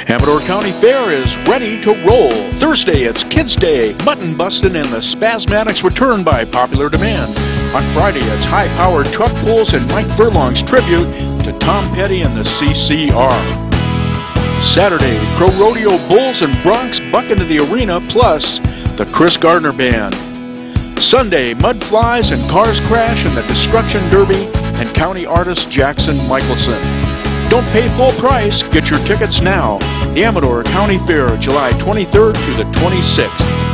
Amador County Fair is ready to roll. Thursday, it's Kids Day. Mutton bustin' and the Spasmatics return by popular demand. On Friday, it's high-powered truck pulls and Mike Furlong's tribute to Tom Petty and the CCR. Saturday, Crow Rodeo Bulls and Broncs buck into the arena, plus the Chris Gardner Band. Sunday, mud flies and cars crash in the Destruction Derby and county artist Jackson Michelson. Don't pay full price. Get your tickets now. The Amador County Fair, July 23rd through the 26th.